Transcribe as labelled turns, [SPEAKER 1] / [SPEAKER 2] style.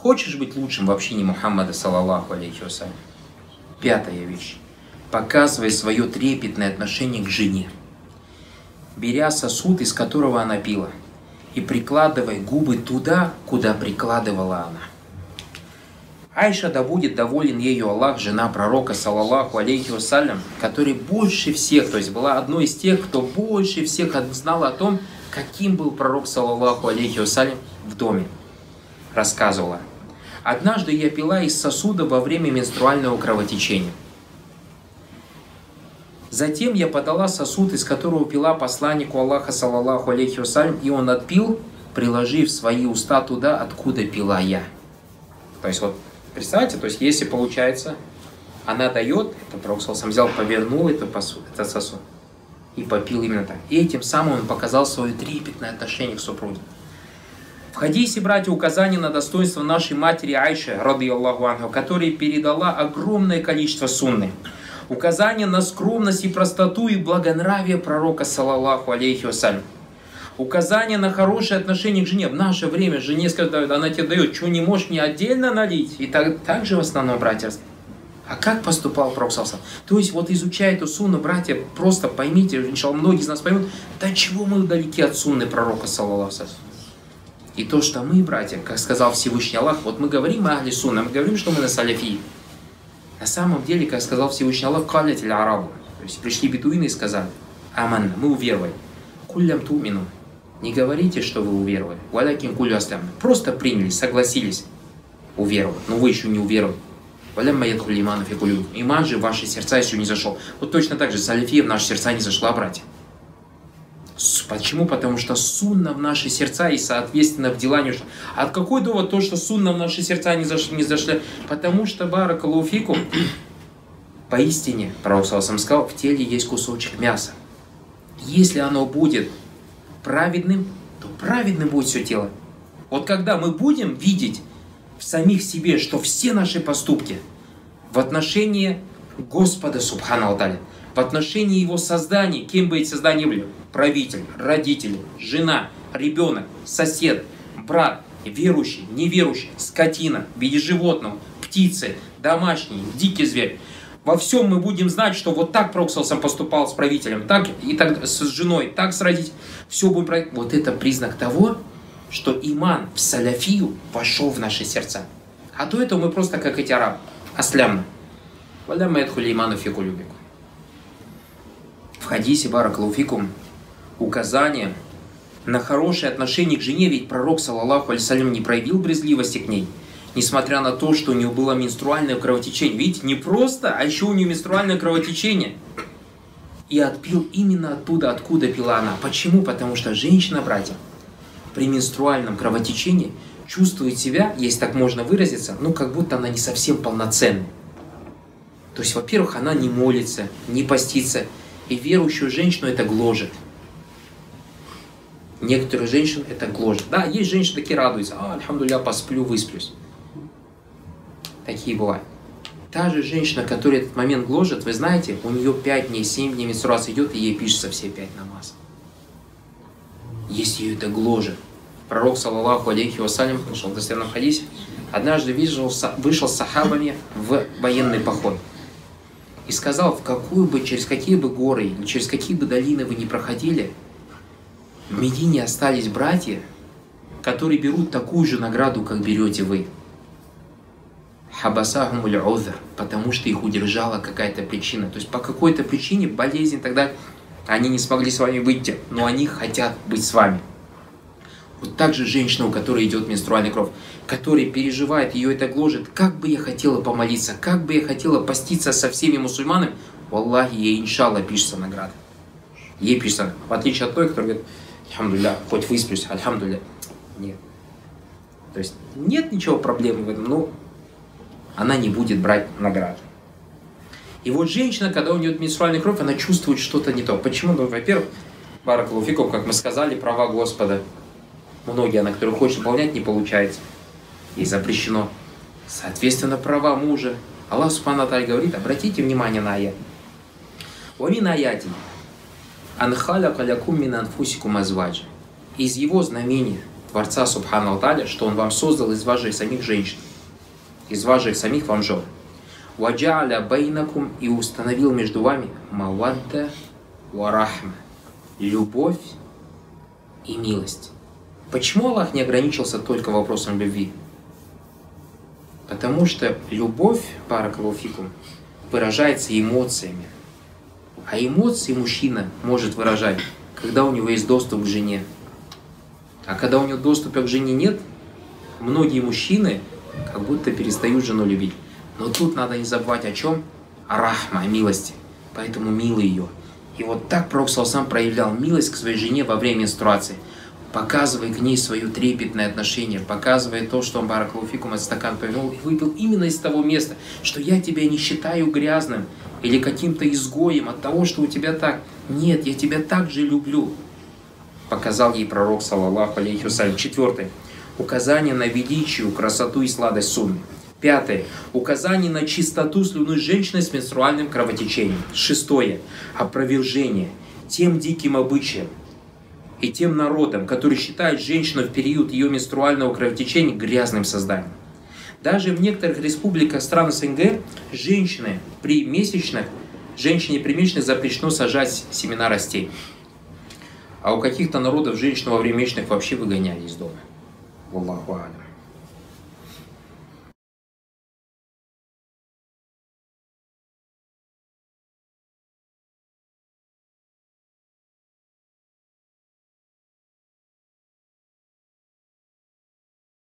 [SPEAKER 1] Хочешь быть лучшим в общине Мухаммада, саллаллаху алейхи вассалям? Пятая вещь. Показывай свое трепетное отношение к жене, беря сосуд, из которого она пила, и прикладывай губы туда, куда прикладывала она. Айша, да будет доволен ею Аллах, жена пророка, саллаллаху алейхи вассалям, которая больше всех, то есть была одной из тех, кто больше всех знала о том, каким был пророк, саллаллаху алейхи вассалям, в доме. Рассказывала: однажды я пила из сосуда во время менструального кровотечения. Затем я подала сосуд, из которого пила посланнику Аллаха, саллаллаху алейхи вассалям, и он отпил, приложив свои уста туда, откуда пила я. То есть вот, представьте, то есть если получается, она дает, это пророк саллаллаху взял, повернул этот сосуд и попил именно так. И этим самым он показал свое трепетное отношение к супруге. В хадисе, братья, указание на достоинство нашей матери Айши, радийаллаху анха, которая передала огромное количество сунны. Указание на скромность и простоту и благонравие пророка, саллаллаху алейхи вассалям. Указание на хорошее отношение к жене. В наше время жене скажут, она тебе дает, что не можешь мне отдельно налить. И так же в основном, братья. А как поступал пророк, саллаллаху алейхи вассалям? То есть вот изучая эту сунну, братья, просто поймите, иншаллах, многие из нас поймут, да чего мы далеки от сунны пророка, саллаллаху алейхи вассалям. И то, что мы, братья, как сказал Всевышний Аллах, вот мы говорим о ахли сунна, мы говорим, что мы на саляфии. На самом деле, как сказал Всевышний Аллах, калят иль арабу, то есть пришли бедуины и сказали: аманна, мы уверовали. Куллям тумину, не говорите, что вы уверовали. Валякин кулю аслям, просто приняли, согласились уверовать, но вы еще не уверовали. Валям маядхуль иманов и кулю, иман же в ваши сердца еще не зашел. Вот точно так же саляфия в наши сердца не зашла, братья. Почему? Потому что сунна в наши сердца и, соответственно, в дела не ушла. А какой довод то, что сунна в наши сердца не зашли? Потому что, баракаллаху фикум, поистине, пророк саллаллаху сказал, в теле есть кусочек мяса. Если оно будет праведным, то праведным будет все тело. Вот когда мы будем видеть в самих себе, что все наши поступки в отношении Господа Субхану Ва-Тааля, в отношении Его создания, кем бы эти создания были, правитель, родители, жена, ребенок, сосед, брат, верующий, неверующий, скотина в виде животного, птицы, домашний, дикий зверь. Во всем мы будем знать, что вот так пророк саллаллаху поступал с правителем, так и так с женой, так с родителем. Все будем проверять. Вот это признак того, что иман в саляфию вошел в наши сердца. А до этого мы просто как эти арабы, аслямна. Валям маядхуль иману фику любику. В хадисе, баракаллаху фикум, указание на хорошее отношение к жене, ведь пророк, саллаллаху алейхи вассалям, не проявил брезгливости к ней, несмотря на то, что у него было менструальное кровотечение. Видите, не просто, а еще у нее менструальное кровотечение. И отпил именно оттуда, откуда пила она. Почему? Потому что женщина, братья, при менструальном кровотечении чувствует себя, если так можно выразиться, ну как будто она не совсем полноценная. То есть, во-первых, она не молится, не постится, и верующую женщину это гложет. Некоторые женщины это гложет. Да, есть женщины такие радуются, альхамдулилля, посплю, высплюсь. Такие бывают. Та же женщина, которая этот момент гложет, вы знаете, у нее 5 дней, 7 дней менструация идет, и ей пишется все 5 намаз. Если ее это гложет. Пророк, саллаллаху алейхи вассалям, в достоверном хадисе, однажды вышел с сахабами в военный поход. И сказал, через какие бы горы, или через какие бы долины вы ни проходили, в Медине остались братья, которые берут такую же награду, как берете вы. Хабасахумуль узр, потому что их удержала какая-то причина. То есть по какой-то причине, болезнь, тогда они не смогли с вами выйти, но они хотят быть с вами. Вот так же женщина, у которой идет менструальная кровь, которая переживает, ее это гложет, как бы я хотела помолиться, как бы я хотела поститься со всеми мусульманами, валлахи, ей иншалла пишется награда. Ей пишется, в отличие от той, которая говорит, альхамдулилля, хоть высплюсь, альхамдулилля. Нет. То есть нет ничего проблемы в этом, но она не будет брать награду. И вот женщина, когда у нее менструальная кровь, она чувствует что-то не то. Почему? Ну, во-первых, баракаллаху фикум, как мы сказали, права Господа. Многие, на которые хочет выполнять, не получается. Ей запрещено. Соответственно, права мужа. Аллах Субхану ва Тааля говорит, обратите внимание на аят. Вамин аяти ан халяка лякум мин анфусикум азваджа. Из его знамения Творца Субхану Тааля, что Он вам создал из вас же самих женщин, из вас же самих вам жен. «Ваджа'аля байнакум» и установил между вами «мавадда ва рахма» любовь и милость. Почему Аллах не ограничился только вопросом любви? Потому что любовь, баракаллаху фикум, выражается эмоциями. А эмоции мужчина может выражать, когда у него есть доступ к жене. А когда у него доступа к жене нет, многие мужчины как будто перестают жену любить. Но тут надо не забывать о чем? О рахма, о милости. Поэтому милый ее. И вот так Пророк сам проявлял милость к своей жене во время менструации, показывая к ней свое трепетное отношение, показывая то, что он, баракаллаху фикум, этот стакан повернул и выпил именно из того места, что я тебя не считаю грязным или каким-то изгоем от того, что у тебя так. Нет, я тебя так же люблю. Показал ей Пророк, саллаллаху алейхи вассалям. 4. Указание на величие, красоту и сладость сунны. 5. Указание на чистоту слюны женщины с менструальным кровотечением. 6. Опровержение тем диким обычаям и тем народам, которые считают женщину в период ее менструального кровотечения грязным созданием. Даже в некоторых республиках стран СНГ женщине при месячных запрещено сажать семена растений. А у каких-то народов женщину во время месячных вообще выгоняли из дома. Аллаху алям.